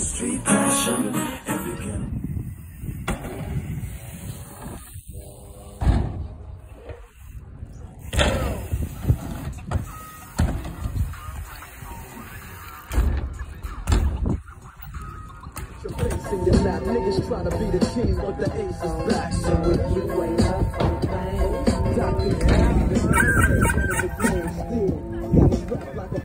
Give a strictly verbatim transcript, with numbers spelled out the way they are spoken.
street passion and begin. In your lap, niggas try to be the king, but the ace is back. So if you ain't up on things, Doctor